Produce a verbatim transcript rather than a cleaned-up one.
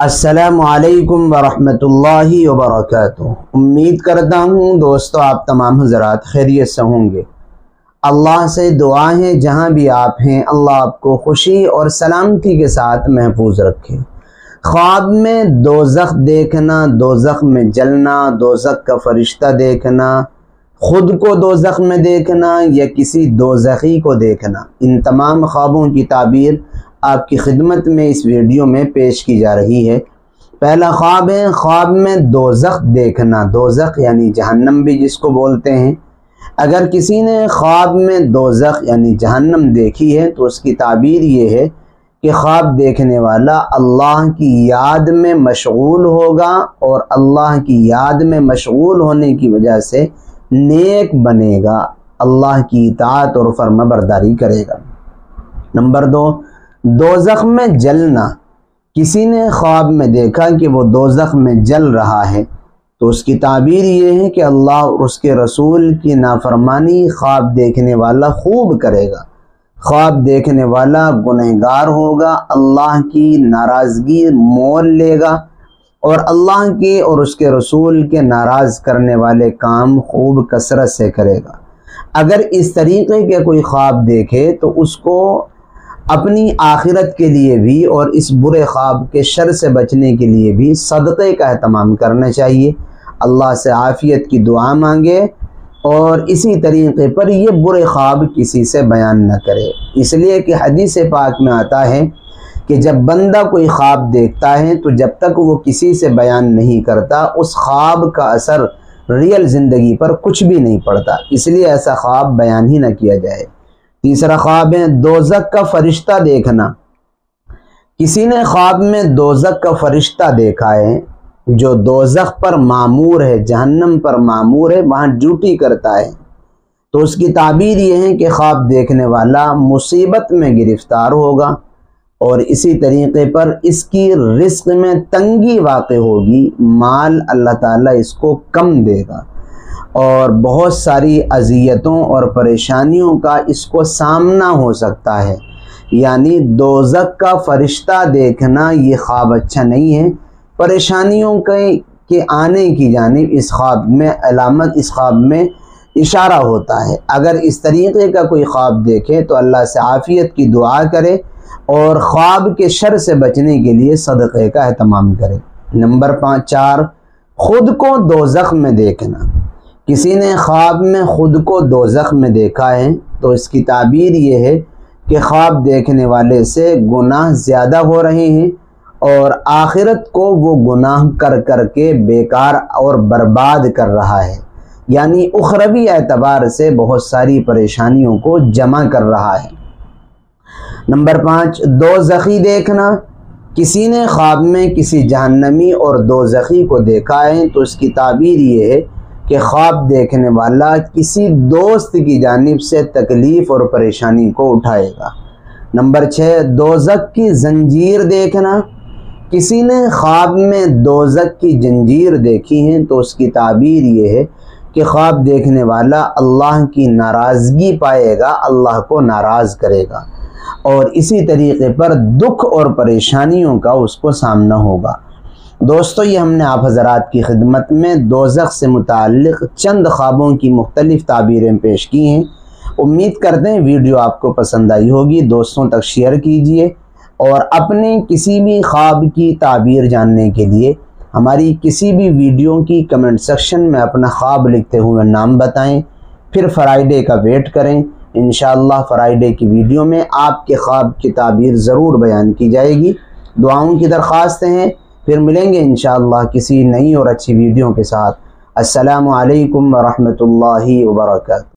السلام علیکم ورحمۃ اللہ وبرکاتہ۔ امید کرتا ہوں دوستو آپ تمام حضرات خیریت سے ہوں گے۔ اللہ سے دعا ہے جہاں بھی آپ ہیں اللہ آپ کو خوشی اور سلامتی کے ساتھ محفوظ رکھے۔ خواب میں دوزخ دیکھنا، دوزخ میں جلنا، دوزخ کا فرشتہ دیکھنا، خود کو دوزخ میں دیکھنا یا کسی دوزخی کو دیکھنا، ان تمام خوابوں کی تعبیر آپ کی خدمت میں اس ویڈیو میں پیش کی جا رہی ہے۔ پہلا خواب ہے خواب میں دوزخ دیکھنا، دوزخ یعنی جہنم بھی جس کو بولتے ہیں۔ اگر کسی نے خواب میں دوزخ یعنی جہنم دیکھی ہے تو اس کی تعبیر یہ ہے کہ خواب دیکھنے والا اللہ کی یاد میں مشغول ہوگا اور اللہ کی یاد میں مشغول ہونے کی وجہ سے نیک بنے گا، اللہ کی اطاعت اور فرما برداری کرے گا۔ نمبر دو، دوزخ میں جلنا۔ کسی نے خواب میں دیکھا کہ وہ دوزخ میں جل رہا ہے تو اس کی تعبیر یہ ہے کہ اللہ اور اس کے رسول کی نافرمانی خواب دیکھنے والا خوب کرے گا۔ خواب دیکھنے والا گنہگار ہوگا، اللہ کی ناراضگی مول لے گا اور اللہ کے اور اس کے رسول کے ناراض کرنے والے کام خوب کثرت سے کرے گا۔ اگر اس طریقے کے کوئی خواب دیکھے تو اس کو اپنی آخرت کے لیے بھی اور اس برے خواب کے شر سے بچنے کے لیے بھی صدقے کا اہتمام کرنا چاہیے، اللہ سے عافیت کی دعا مانگے اور اسی طریقے پر یہ برے خواب کسی سے بیان نہ کرے۔ اس لیے کہ حدیث پاک میں آتا ہے کہ جب بندہ کوئی خواب دیکھتا ہے تو جب تک وہ کسی سے بیان نہیں کرتا اس خواب کا اثر ریئل زندگی پر کچھ بھی نہیں پڑتا، اس لیے ایسا خواب بیان ہی نہ کیا جائے۔ تیسرا خواب ہے دوزخ کا فرشتہ دیکھنا۔ کسی نے خواب میں دوزخ کا فرشتہ دیکھا ہے جو دوزخ پر مامور ہے، جہنم پر مامور ہے، وہاں ڈیوٹی کرتا ہے، تو اس کی تعبیر یہ ہے کہ خواب دیکھنے والا مصیبت میں گرفتار ہوگا اور اسی طریقے پر اس کی رزق میں تنگی واقع ہوگی، مال اللہ تعالیٰ اس کو کم دے گا اور بہت ساری اذیتوں اور پریشانیوں کا اس کو سامنا ہو سکتا ہے۔ یعنی دوزخ کا فرشتہ دیکھنا یہ خواب اچھا نہیں ہے، پریشانیوں کے آنے کی جانب اس خواب میں علامت، اس خواب میں اشارہ ہوتا ہے۔ اگر اس طریقے کا کوئی خواب دیکھے تو اللہ سے عافیت کی دعا کرے اور خواب کے شر سے بچنے کے لیے صدقے کا اہتمام کرے۔ نمبر پانچ چار خود کو دوزخ میں دیکھنا۔ کسی نے خواب میں خود کو دوزخ میں دیکھا ہے تو اس کی تعبیر یہ ہے کہ خواب دیکھنے والے سے گناہ زیادہ ہو رہے ہیں اور آخرت کو وہ گناہ کر کر کے بیکار اور برباد کر رہا ہے، یعنی اخروی اعتبار سے بہت ساری پریشانیوں کو جمع کر رہا ہے۔ نمبر پانچ دوزخی دیکھنا۔ کسی نے خواب میں کسی جہنمی اور دوزخی کو دیکھا ہے تو اس کی تعبیر یہ ہے کہ خواب دیکھنے والا کسی دوست کی جانب سے تکلیف اور پریشانی کو اٹھائے گا۔ نمبر چھ دوزخ کی زنجیر دیکھنا۔ کسی نے خواب میں دوزخ کی زنجیر دیکھی ہے تو اس کی تعبیر یہ ہے کہ خواب دیکھنے والا اللہ کی ناراضگی پائے گا، اللہ کو ناراض کرے گا اور اسی طریقے پر دکھ اور پریشانیوں کا اس کو سامنا ہوگا۔ دوستو یہ ہم نے آپ حضرات کی خدمت میں دوزخ سے متعلق چند خوابوں کی مختلف تعبیریں پیش کی ہیں۔ امید کرتے ہیں ویڈیو آپ کو پسند آئی ہوگی، دوستوں تک شیئر کیجئے اور اپنے کسی بھی خواب کی تعبیر جاننے کے لیے ہماری کسی بھی ویڈیو کی کمنٹ سیکشن میں اپنا خواب لکھتے ہوئے نام بتائیں، پھر فرائیڈے کا ویٹ کریں۔ انشاءاللہ فرائیڈے کی ویڈیو میں آپ کے خواب کی تعبیر ضرور بیان کی جائے گی۔ دعاؤں کی درخواستیں ہیں، پھر ملیں گے انشاءاللہ کسی نئی اور اچھی ویڈیو کے ساتھ۔ السلام علیکم ورحمۃ اللہ وبرکاتہ۔